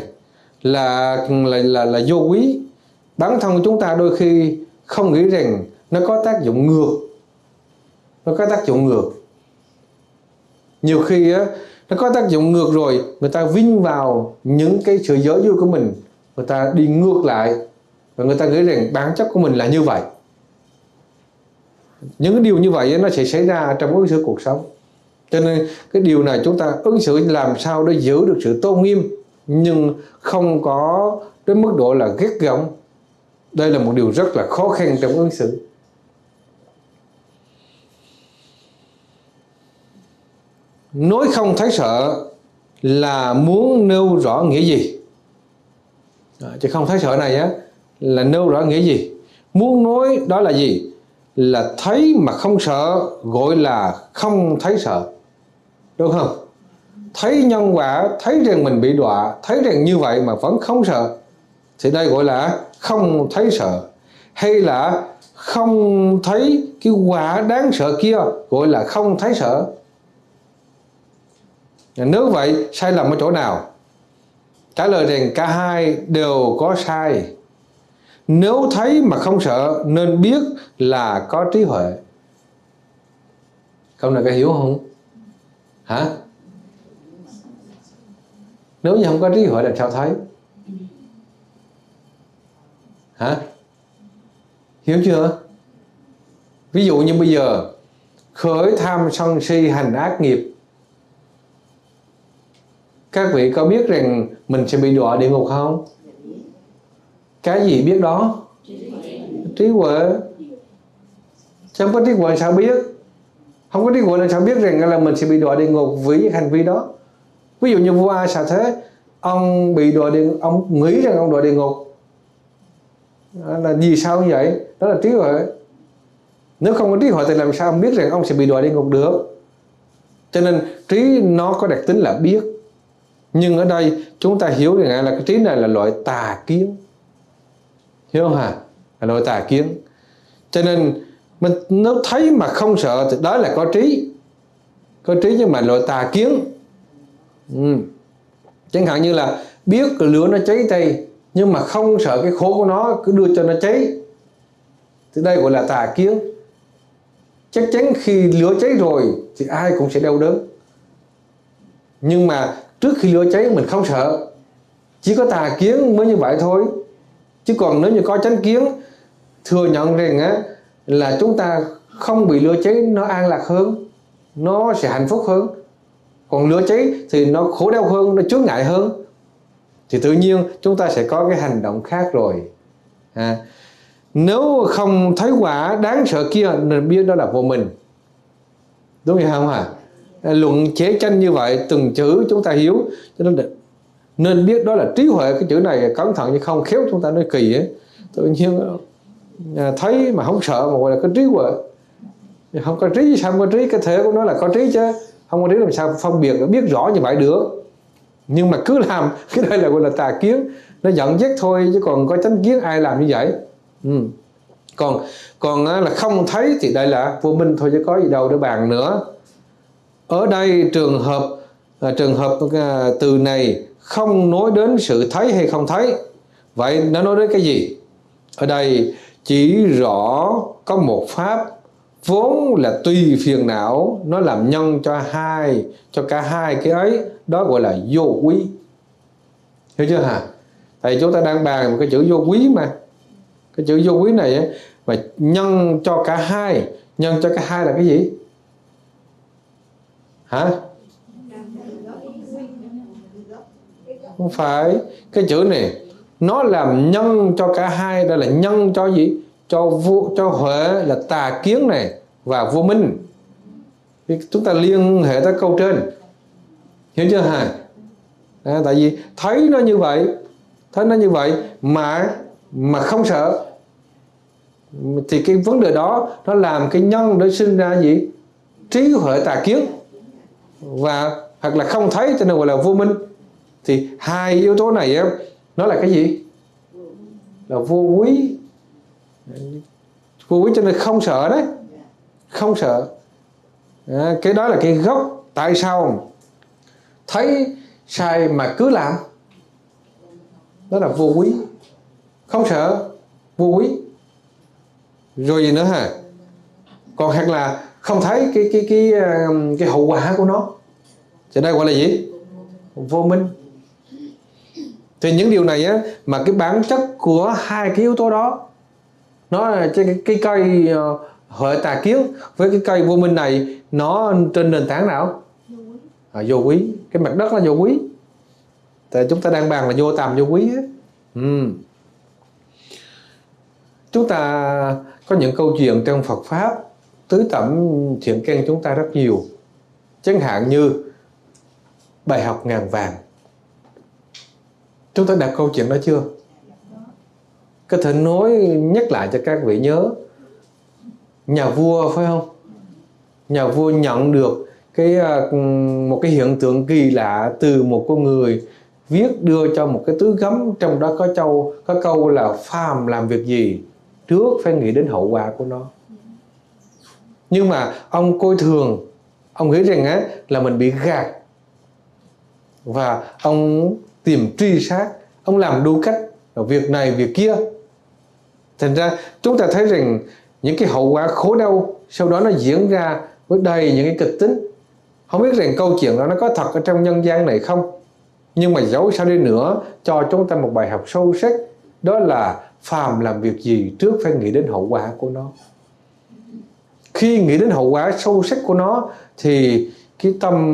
là vô quý. Bản thân chúng ta đôi khi không nghĩ rằng nó có tác dụng ngược. Nó có tác dụng ngược. Nhiều khi á, nó có tác dụng ngược rồi, người ta vin vào những cái sự dở vui của mình, người ta đi ngược lại và người ta nghĩ rằng bản chất của mình là như vậy. Những cái điều như vậy nó sẽ xảy ra trong ứng xử cuộc sống. Cho nên cái điều này chúng ta ứng xử làm sao để giữ được sự tôn nghiêm nhưng không có đến mức độ là ghét gỏng. Đây là một điều rất là khó khăn trong ứng xử. Nói không thấy sợ là muốn nêu rõ nghĩa gì? Chứ không thấy sợ này á là nêu rõ nghĩa gì? Muốn nói đó là gì? Là thấy mà không sợ gọi là không thấy sợ. Đúng không? Thấy nhân quả, thấy rằng mình bị đọa, thấy rằng như vậy mà vẫn không sợ thì đây gọi là không thấy sợ. Hay là không thấy cái quả đáng sợ kia gọi là không thấy sợ. Nếu vậy sai lầm ở chỗ nào? Trả lời rằng cả hai đều có sai. Nếu thấy mà không sợ nên biết là có trí huệ. Câu này có hiểu không? Hả? Nếu như không có trí huệ là sao thấy? Hả? Hiểu chưa? Ví dụ như bây giờ khởi tham sân si hành ác nghiệp, các vị có biết rằng mình sẽ bị đọa địa ngục không? Cái gì biết đó? Trí huệ. Chứ không có trí huệ sao biết? Không có trí huệ là sao biết rằng là mình sẽ bị đọa địa ngục vì hành vi đó? Ví dụ như vua A Xà Thế, ông bị đọa địa ngục, ông nghĩ rằng ông đọa địa ngục. Là vì sao như vậy? Đó là trí huệ. Nếu không có trí huệ thì làm sao ông biết rằng ông sẽ bị đọa địa ngục được? Cho nên trí nó có đặc tính là biết. Nhưng ở đây chúng ta hiểu rằng là cái trí này là loại tà kiến. Hiểu không hả? Là loại tà kiến. Cho nên mình nếu thấy mà không sợ thì đó là có trí. Có trí nhưng mà loại tà kiến. Chẳng hạn như là biết lửa nó cháy tay nhưng mà không sợ cái khổ của nó, cứ đưa cho nó cháy thì đây gọi là tà kiến. Chắc chắn khi lửa cháy rồi thì ai cũng sẽ đau đớn, nhưng mà trước khi lửa cháy mình không sợ. Chỉ có tà kiến mới như vậy thôi. Chứ còn nếu như có chánh kiến, thừa nhận rằng á, là chúng ta không bị lửa cháy nó an lạc hơn, nó sẽ hạnh phúc hơn. Còn lửa cháy thì nó khổ đau hơn, nó chướng ngại hơn, thì tự nhiên chúng ta sẽ có cái hành động khác rồi. Nếu không thấy quả đáng sợ kia nên biết đó là vô minh. Đúng không hả? Luận chế tranh như vậy, từng chữ chúng ta hiểu, cho nên biết đó là trí huệ. Cái chữ này cẩn thận chứ không khéo chúng ta nói kỳ ấy. Tự nhiên thấy mà không sợ mà gọi là có trí huệ. Không có trí sao không có trí? Cái thể của nó là có trí chứ. Không có trí làm sao phân biệt biết rõ như vậy được. Nhưng mà cứ làm cái đây là gọi là tà kiến, nó dẫn dắt thôi, chứ còn có chánh kiến ai làm như vậy. Còn là không thấy thì đây là vô minh thôi chứ có gì đâu để bàn nữa. Ở đây trường hợp từ này không nói đến sự thấy hay không thấy. Vậy nó nói đến cái gì? Ở đây chỉ rõ có một pháp vốn là tùy phiền não, nó làm nhân cho cả hai cái ấy, đó gọi là vô quý. Hiểu chưa hả? Tại chúng ta đang bàn một cái chữ vô quý mà. Cái chữ vô quý này ấy, mà nhân cho cả hai. Nhân cho cả hai là cái gì? Hả? Không phải. Cái chữ này nó làm nhân cho cả hai. Đây là nhân cho gì? Cho huệ là tà kiến này và vô minh. Thì chúng ta liên hệ tới câu trên. Hiểu chưa hả? Tại vì thấy nó như vậy mà không sợ, thì cái vấn đề đó nó làm cái nhân để sinh ra gì? Trí huệ tà kiến, và hoặc là không thấy cho nên gọi là vô minh. Thì hai yếu tố này nó là cái gì? Là vô quý. Vô quý cho nên không sợ đấy. Không sợ. Cái đó là cái gốc. Tại sao thấy sai mà cứ làm? Đó là vô quý. Không sợ, vô quý. Rồi gì nữa hả? Còn hoặc là không thấy cái hậu quả của nó. Thì đây gọi là gì? Vô minh. Thì những điều này á, mà cái bản chất của hai cái yếu tố đó, nó là cái cây Huệ Tà Kiến với cái cây vô minh này, nó trên nền tảng nào? Vô quý. Cái mặt đất là vô quý. Tại chúng ta đang bàn là vô tàm vô quý á. Chúng ta có những câu chuyện trong Phật Pháp tứ tẩm thiện căn chúng ta rất nhiều. Chẳng hạn như bài học ngàn vàng. Chúng ta đọc câu chuyện đó chưa? Có thể nói nhắc lại cho các vị nhớ. Nhà vua phải không? Nhà vua nhận được một cái hiện tượng kỳ lạ từ một con người viết đưa cho một cái túi gấm, trong đó có câu là phàm làm việc gì trước phải nghĩ đến hậu quả của nó. Nhưng mà ông coi thường, ông nghĩ rằng á là mình bị gạt, và ông tìm truy sát, ông làm đủ cách việc này việc kia. Thành ra chúng ta thấy rằng những cái hậu quả khổ đau sau đó nó diễn ra với đầy những cái kịch tính. Không biết rằng câu chuyện đó nó có thật ở trong nhân gian này không, nhưng mà dẫu sao đi nữa cho chúng ta một bài học sâu sắc, đó là phàm làm việc gì trước phải nghĩ đến hậu quả của nó. Khi nghĩ đến hậu quả sâu sắc của nó thì cái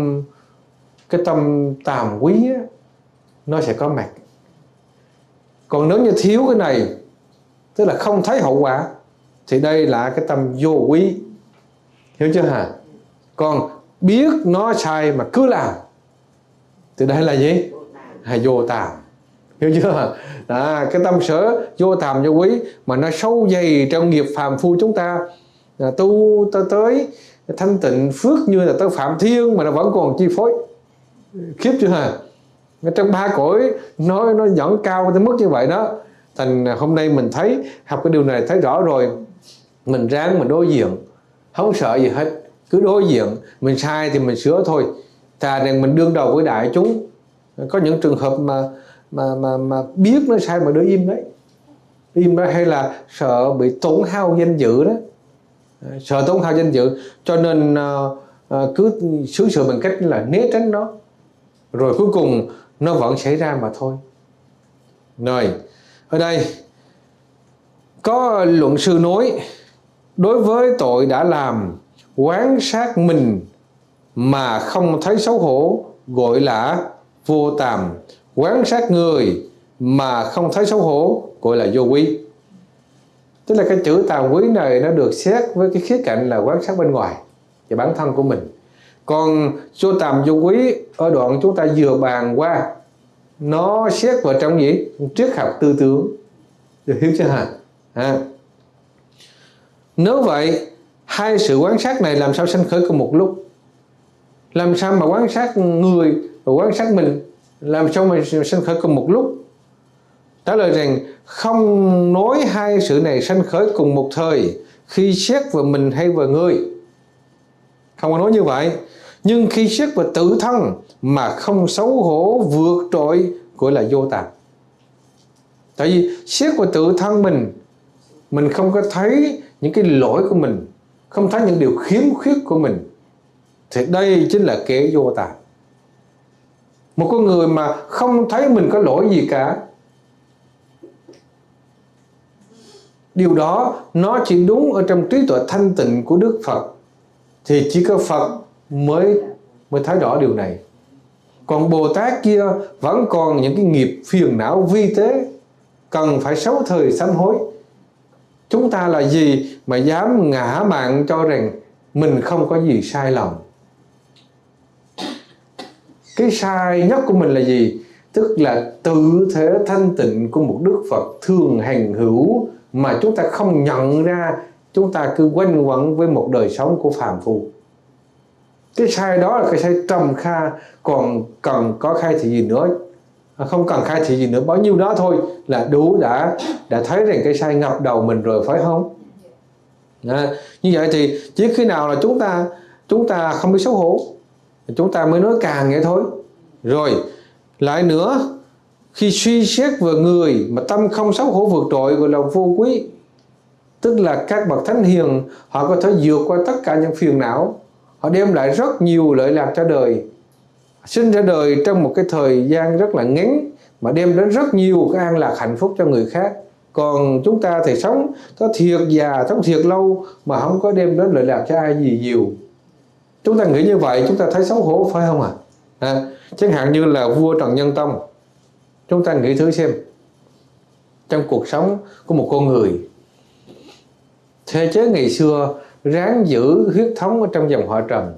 tâm tàm quý á, nó sẽ có mặt. Còn nếu như thiếu cái này, tức là không thấy hậu quả, thì đây là cái tâm vô quý. Hiểu chưa hả? Còn biết nó sai mà cứ làm thì đây là gì? Là vô tàm. Hiểu chưa? Đó, cái tâm sở vô tàm vô quý mà nó sâu dày trong nghiệp phàm phu chúng ta. Tu tới thanh tịnh phước như là tới Phạm Thiên mà nó vẫn còn chi phối. Khiếp chưa hả? Trong ba cõi nó vẫn cao tới mức như vậy đó. Thành hôm nay mình thấy học cái điều này thấy rõ rồi, mình ráng mình đối diện, không sợ gì hết, cứ đối diện. Mình sai thì mình sửa thôi. Thà rằng mình đương đầu với đại chúng. Có những trường hợp mà biết nó sai mà đưa im đấy, im đó, hay là sợ bị tổn hao danh dự đó, sợ tổn hao danh dự, cho nên cứ xử sự bằng cách là né tránh nó, rồi cuối cùng nó vẫn xảy ra mà thôi. Rồi ở đây có luận sư nói, đối với tội đã làm, quán sát mình mà không thấy xấu hổ gọi là vô tàm, quán sát người mà không thấy xấu hổ gọi là vô quý. Tức là cái chữ tàm quý này nó được xét với cái khía cạnh là quán sát bên ngoài và bản thân của mình. Còn vô tàm vô quý ở đoạn chúng ta vừa bàn qua, nó xét vào trong gì? Triết học tư tưởng. Được hiểu chưa hả? Nếu vậy, hai sự quán sát này làm sao sanh khởi cùng một lúc? Làm sao mà quán sát người và quán sát mình, làm sao mà sanh khởi cùng một lúc? Trả lời rằng không nói hai sự này sanh khởi cùng một thời khi xét vào mình hay vào người. Không có nói như vậy. Nhưng khi xét vào tự thân mà không xấu hổ vượt trội gọi là vô tàm. Tại vì xét vào tự thân mình không có thấy những cái lỗi của mình, không thấy những điều khiếm khuyết của mình, thì đây chính là kẻ vô tàm. Một con người mà không thấy mình có lỗi gì cả, điều đó nó chỉ đúng ở trong trí tuệ thanh tịnh của Đức Phật, thì chỉ có Phật mới thấy rõ điều này. Còn Bồ Tát kia vẫn còn những cái nghiệp phiền não vi tế, cần phải sáu thời sám hối. Chúng ta là gì mà dám ngã mạn cho rằng mình không có gì sai lầm? Cái sai nhất của mình là gì? Tức là tự thể thanh tịnh của một Đức Phật thường hành hữu mà chúng ta không nhận ra, chúng ta cứ quanh quẩn với một đời sống của phàm phu. Cái sai đó là cái sai trầm kha, còn cần có khai thị gì nữa? Không cần khai thị gì nữa, bao nhiêu đó thôi là đủ đã thấy rằng cái sai ngập đầu mình rồi, phải không? Như vậy thì chỉ khi nào là chúng ta không biết xấu hổ, chúng ta mới nói càng vậy thôi. Rồi lại nữa, khi suy xét về người mà tâm không xấu hổ vượt trội gọi là vô quý. Tức là các bậc thánh hiền họ có thể vượt qua tất cả những phiền não, họ đem lại rất nhiều lợi lạc cho đời, sinh ra đời trong một cái thời gian rất là ngắn mà đem đến rất nhiều cái an lạc hạnh phúc cho người khác. Còn chúng ta thì sống có thiệt già, sống thiệt lâu mà không có đem đến lợi lạc cho ai gì nhiều. Chúng ta nghĩ như vậy chúng ta thấy xấu hổ phải không ạ? Chẳng hạn như là vua Trần Nhân Tông, chúng ta nghĩ thử xem, trong cuộc sống của một con người, thế chế ngày xưa ráng giữ huyết thống ở trong dòng họ Trần,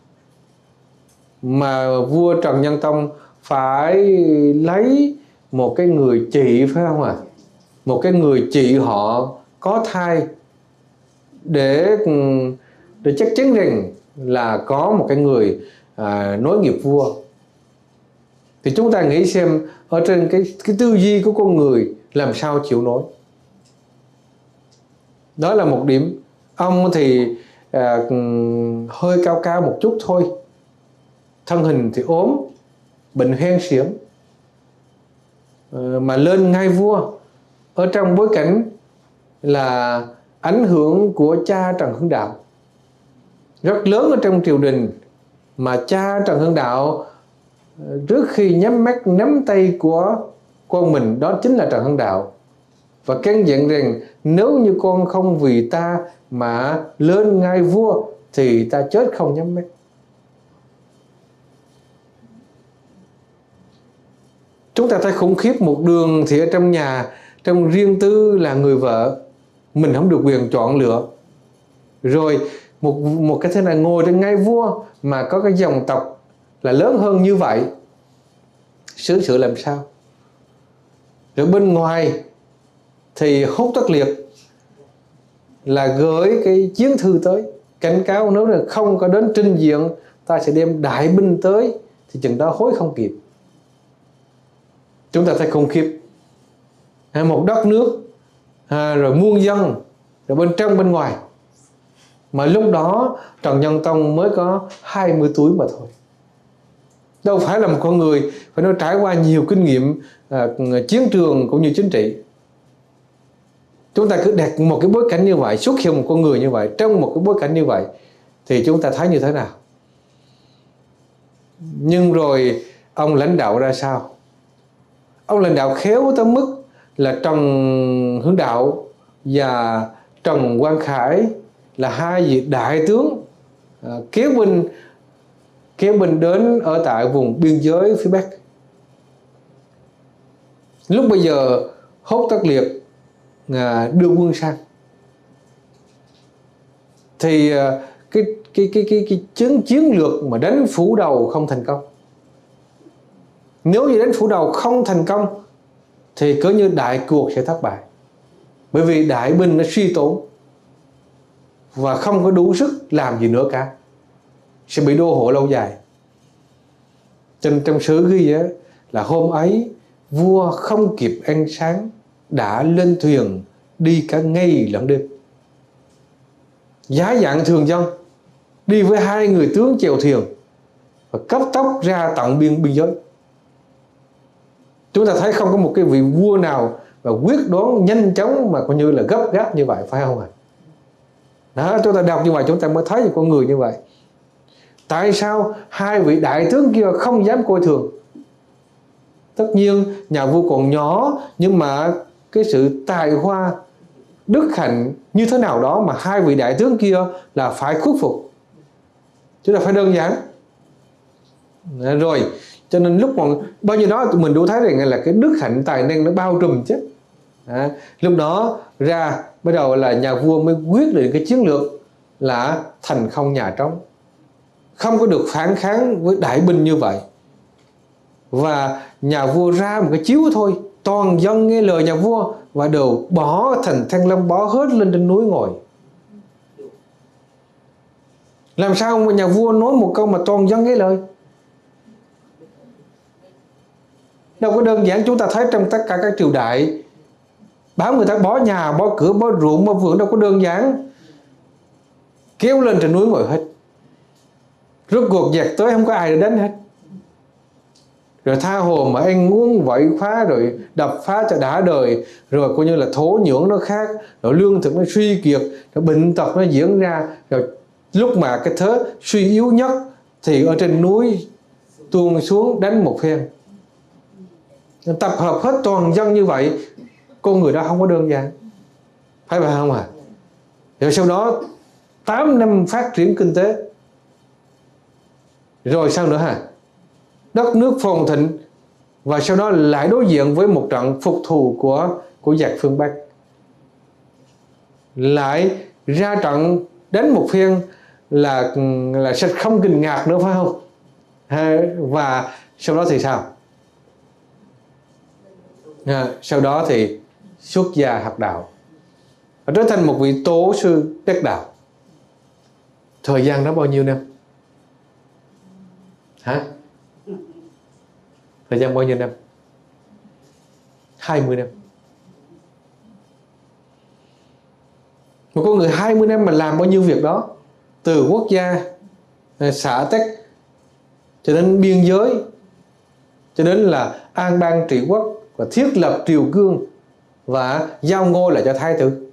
mà vua Trần Nhân Tông phải lấy một cái người chị phải không ạ? Một cái người chị họ có thai để chắc chắn rằng là có một cái người nối nghiệp vua. Thì chúng ta nghĩ xem, ở trên cái tư duy của con người làm sao chịu nổi. Đó là một điểm. Ông thì hơi cao cao một chút thôi, thân hình thì ốm, bệnh hen suyễn, mà lên ngai vua ở trong bối cảnh là ảnh hưởng của cha Trần Hưng Đạo rất lớn ở trong triều đình, mà cha Trần Hưng Đạo trước khi nhắm mắt nắm tay của con mình, đó chính là Trần Hưng Đạo, và căn dặn rằng nếu như con không vì ta mà lên ngai vua thì ta chết không nhắm mắt. Chúng ta thấy khủng khiếp. Một đường thì ở trong nhà, trong riêng tư là người vợ, mình không được quyền chọn lựa. Rồi một cái thế này ngồi trên ngai vua mà có cái dòng tộc là lớn hơn như vậy, xử sự làm sao? Rồi bên ngoài thì Hốt Tất Liệt là gửi cái chiến thư tới cảnh cáo, nếu là không có đến trình diện ta sẽ đem đại binh tới, thì chừng đó hối không kịp. Chúng ta thấy khủng khiếp. Một đất nước rồi muôn dân, rồi bên trong bên ngoài, mà lúc đó Trần Nhân Tông mới có 20 tuổi mà thôi. Đâu phải là một con người phải nói trải qua nhiều kinh nghiệm chiến trường cũng như chính trị. Chúng ta cứ đặt một cái bối cảnh như vậy, xuất hiện một con người như vậy trong một cái bối cảnh như vậy, thì chúng ta thấy như thế nào? Nhưng rồi ông lãnh đạo ra sao? Ông lãnh đạo khéo tới mức là Trần Hưng Đạo và Trần Quang Khải là hai vị đại tướng kéo binh đến ở tại vùng biên giới phía Bắc. Lúc bây giờ Hốt Tất Liệt đưa quân sang, thì cái chiến lược mà đánh phủ đầu không thành công. Nếu như đánh phủ đầu không thành công thì cứ như đại cuộc sẽ thất bại, bởi vì đại binh nó suy tổn và không có đủ sức làm gì nữa cả, sẽ bị đô hộ lâu dài. Trong sử ghi là hôm ấy vua không kịp ăn sáng, đã lên thuyền đi cả ngày lẫn đêm. Giá dạng thường dân đi với hai người tướng chèo thuyền và cấp tốc ra tận biên giới. Chúng ta thấy không có một cái vị vua nào mà quyết đoán nhanh chóng mà coi như là gấp gáp như vậy, phải không ạ? Đó, chúng ta đọc như vậy chúng ta mới thấy một con người như vậy. Tại sao hai vị đại tướng kia không dám coi thường? Tất nhiên nhà vua còn nhỏ, nhưng mà cái sự tài hoa, đức hạnh như thế nào đó mà hai vị đại tướng kia là phải khuất phục, chứ là phải đơn giản. Rồi cho nên lúc mà bao nhiêu đó mình đủ thấy rằng là cái đức hạnh tài năng nó bao trùm chứ. Lúc đó ra bắt đầu là nhà vua mới quyết định cái chiến lược là thành không nhà trống, không có được phản kháng với đại binh như vậy. Và nhà vua ra một cái chiếu thôi, toàn dân nghe lời nhà vua và đều bỏ thành Thăng Long, bỏ hết lên trên núi ngồi. Làm sao mà nhà vua nói một câu mà toàn dân nghe lời? Đâu có đơn giản. Chúng ta thấy trong tất cả các triều đại báo người ta bỏ nhà, bỏ cửa, bỏ ruộng, bỏ vườn đâu có đơn giản. kéo lên trên núi ngồi hết. Rốt cuộc giặc tới không có ai để đánh hết. Rồi tha hồ mà ăn uống vội phá, rồi đập phá cho đã đời, rồi coi như là thổ nhưỡng nó khác, rồi lương thực nó suy kiệt, rồi bệnh tật nó diễn ra. Rồi lúc mà cái thế suy yếu nhất thì ở trên núi tuôn xuống đánh một phen. Tập hợp hết toàn dân như vậy, con người đó không có đơn giản, phải không à? Rồi sau đó 8 năm phát triển kinh tế, rồi sao nữa hả? Đất nước phồn thịnh, và sau đó lại đối diện với một trận phục thù của giặc phương Bắc, lại ra trận đánh một phen là sẽ không kinh ngạc nữa, phải không? Và sau đó thì sao? Sau đó thì xuất gia học đạo, trở thành một vị tổ sư đắc đạo. Thời gian đó bao nhiêu năm? Hả? Thời gian bao nhiêu năm? 20 năm. Một con người 20 năm mà làm bao nhiêu việc đó, từ quốc gia, xã tắc, cho đến biên giới, cho đến là an bang trị quốc, và thiết lập triều cương, và giao ngôi lại cho thái tử.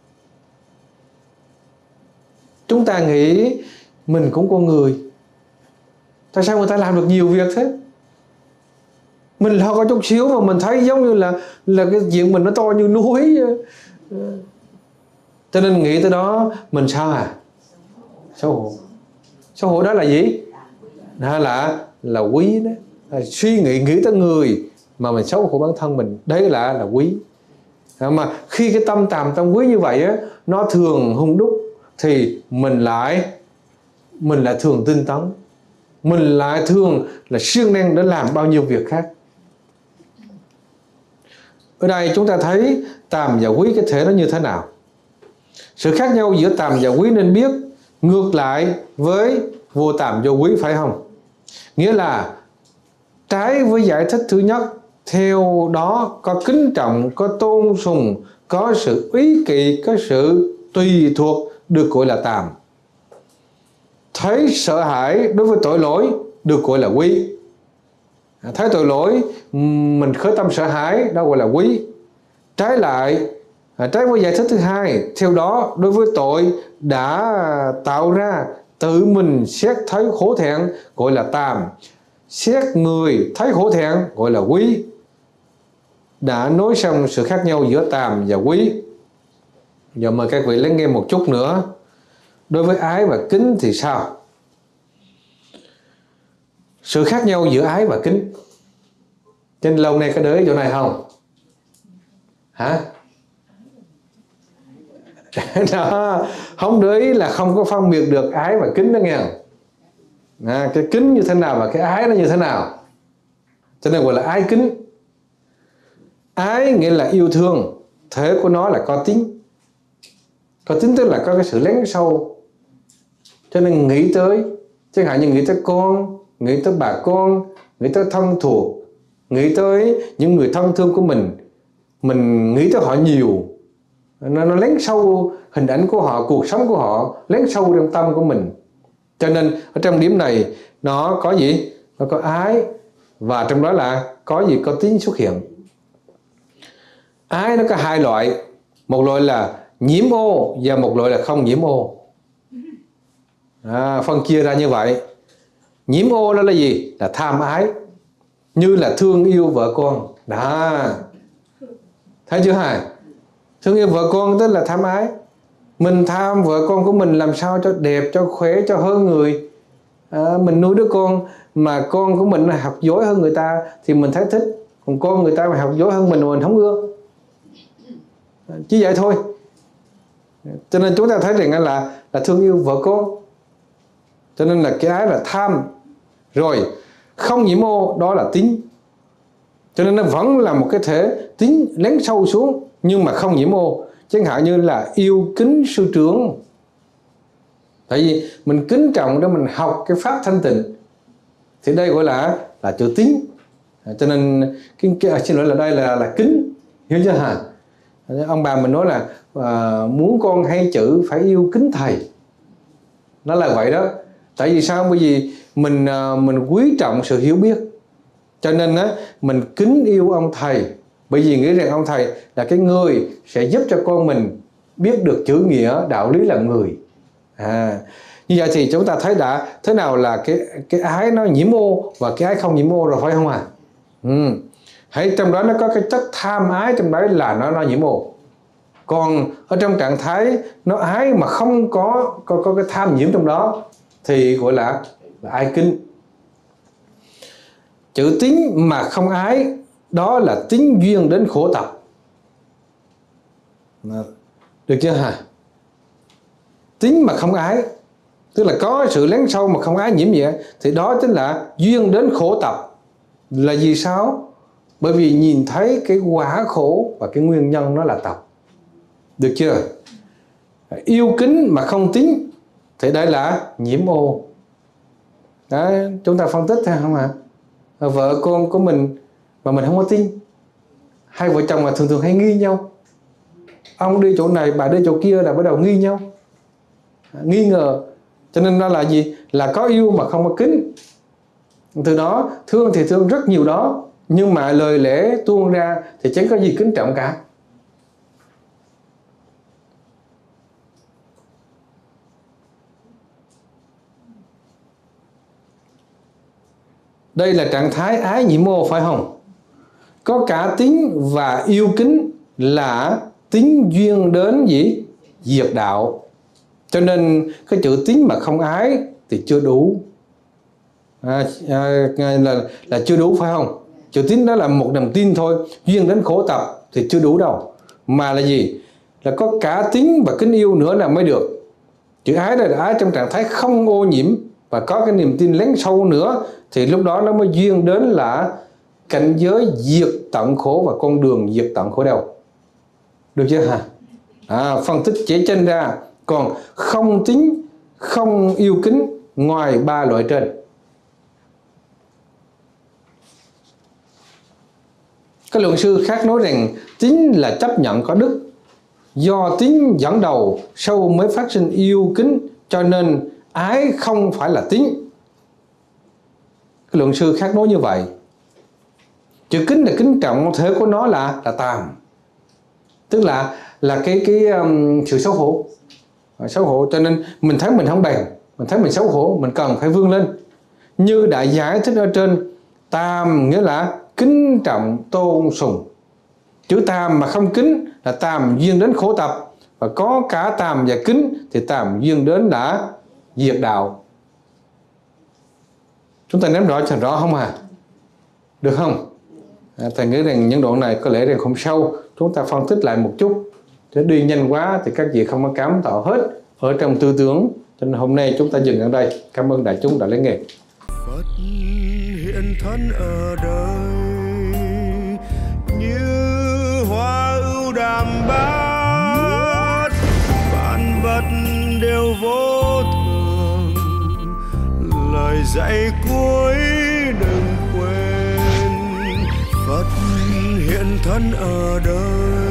Chúng ta nghĩ mình cũng con người, tại sao người ta làm được nhiều việc thế? Mình lo có chút xíu mà mình thấy giống như là cái chuyện mình nó to như núi. Cho nên nghĩ tới đó mình sao à? Xấu hổ. Xấu hổ đó là gì? Đó là quý đó. Suy nghĩ tới người mà mình xấu hổ bản thân mình, đấy là quý. Mà khi cái tâm tàm tâm quý như vậy á, nó thường hung đúc, thì mình lại thường tinh tấn, mình lại thường là siêng năng để làm bao nhiêu việc khác. Ở đây chúng ta thấy tàm và quý cái thể nó như thế nào. Sự khác nhau giữa tàm và quý nên biết ngược lại với vô tàm vô quý, phải không? Nghĩa là trái với giải thích thứ nhất, theo đó có kính trọng, có tôn sùng, có sự ý kỵ, có sự tùy thuộc, được gọi là tàm. Thấy sợ hãi đối với tội lỗi được gọi là quý. Thấy tội lỗi mình khởi tâm sợ hãi, đó gọi là quý. Trái lại, trái với giải thích thứ hai, theo đó đối với tội đã tạo ra tự mình xét thấy khổ thẹn gọi là tàm. Xét người thấy khổ thẹn gọi là quý. Đã nói xong sự khác nhau giữa tàm và quý. Giờ mời các vị lắng nghe một chút nữa. Đối với ái và kính thì sao? Sự khác nhau giữa ái và kính. Trên lâu nay có để ý chỗ này không? Hả? Đó, không để ý là không có phân biệt được ái và kính đó nghe. Cái kính như thế nào và cái ái nó như thế nào. Cho nên gọi là ái kính. Ái nghĩa là yêu thương, thể của nó là có tính. Có tính tức là có cái sự lắng sâu. Cho nên nghĩ tới, chẳng hạn như nghĩ tới con, nghĩ tới bà con, nghĩ tới thân thuộc, nghĩ tới những người thân thương của mình nghĩ tới họ nhiều. Nó lén sâu hình ảnh của họ, cuộc sống của họ, lén sâu trong tâm của mình. Cho nên ở trong điểm này nó có gì? Nó có ái, và trong đó là có gì? Có tính xuất hiện. Ái nó có hai loại, một loại là nhiễm ô và một loại là không nhiễm ô. Phân chia ra như vậy. Nhiễm ô đó là gì? Là tham ái, như là thương yêu vợ con. Đó, thấy chưa hả? Thương yêu vợ con tức là tham ái. Mình tham vợ con của mình làm sao cho đẹp, cho khỏe, cho hơn người. Mình nuôi đứa con mà con của mình học giỏi hơn người ta thì mình thấy thích. Còn con người ta mà học giỏi hơn mình không ưa. Chỉ vậy thôi. Cho nên chúng ta thấy rằng là thương yêu vợ con. Cho nên là cái ái là tham. Rồi không nhiễm ô đó là tính. Cho nên nó vẫn là một cái thể tính lén sâu xuống, nhưng mà không nhiễm ô. Chẳng hạn như là yêu kính sư trưởng. Tại vì mình kính trọng để mình học cái pháp thanh tịnh, thì đây gọi là chữ tính. Cho nên xin lỗi là đây là kính. Hiểu chưa hả? Ông bà mình nói là muốn con hay chữ phải yêu kính thầy. Nó là vậy đó. Tại vì sao? Bởi vì mình quý trọng sự hiểu biết, cho nên á mình kính yêu ông thầy, bởi vì nghĩ rằng ông thầy là cái người sẽ giúp cho con mình biết được chữ nghĩa đạo lý làm người. Như vậy thì chúng ta thấy đã thế nào là cái ái nó nhiễm ô và cái ái không nhiễm ô rồi, phải không ạ? Hãy trong đó nó có cái chất tham ái trong đấy là nó nhiễm ô. Còn ở trong trạng thái nó ái mà không có cái tham nhiễm trong đó thì gọi là ái kính. Chữ tín mà không ái đó là tín duyên đến khổ tập. Được chưa hả? Tín mà không ái, tức là có sự lén sâu mà không ái nhiễm gì ấy, thì đó chính là duyên đến khổ tập. Là vì sao? Bởi vì nhìn thấy cái quả khổ và cái nguyên nhân nó là tập. Được chưa? Yêu kính mà không tín thì đây là nhiễm ô. Đấy, chúng ta phân tích thấy không ạ? Vợ con của mình mà mình không có tin, hai vợ chồng mà thường hay nghi nhau. Ông đi chỗ này, bà đi chỗ kia là bắt đầu nghi nhau, nghi ngờ. Cho nên nó là gì? Là có yêu mà không có kính. Từ đó thương thì thương rất nhiều đó, nhưng mà lời lẽ tuôn ra thì chẳng có gì kính trọng cả. Đây là trạng thái ái nhiễm ô, phải không? Có cả tín và yêu kính là tín duyên đến gì? Diệt đạo. Cho nên cái chữ tín mà không ái thì chưa đủ. Là chưa đủ, phải không? Chữ tín đó là một niềm tin thôi, duyên đến khổ tập thì chưa đủ đâu. Mà là gì? Là có cả tín và kính yêu nữa là mới được. Chữ ái đây là ái trong trạng thái không ô nhiễm, và có cái niềm tin lén sâu nữa thì lúc đó nó mới duyên đến là cảnh giới diệt tận khổ và con đường diệt tận khổ đau. Được chưa hả? Phân tích chế chân ra. Còn không tín, không yêu kính ngoài ba loại trên. Các luận sư khác nói rằng tín là chấp nhận có đức. Do tín dẫn đầu, sau mới phát sinh yêu kính, cho nên ái không phải là tín. Cái luận sư khác nói như vậy. Chữ kính là kính trọng, thể của nó là tàm, tức là cái sự xấu hổ. Xấu hổ, cho nên mình thấy mình không bền, mình thấy mình xấu hổ, mình cần phải vươn lên. Như đã giải thích ở trên, tàm nghĩa là kính trọng tôn sùng. Chữ tàm mà không kính là tàm duyên đến khổ tập, và có cả tàm và kính thì tàm duyên đến là diệt đạo. Chúng ta nắm rõ cho rõ không à? Được không? Thầy nghĩ rằng những đoạn này có lẽ rằng không sâu, chúng ta phân tích lại một chút. Để đi nhanh quá thì các vị không có cảm thọ hết ở trong tư tưởng. Cho nên hôm nay chúng ta dừng ở đây. Cảm ơn đại chúng đã lắng nghe. Phật hiện thân ở đời như hoa ưu đàm bát, vạn vật đều vô thường, lời dạy cuối đừng quên. Phật hiện thân ở đời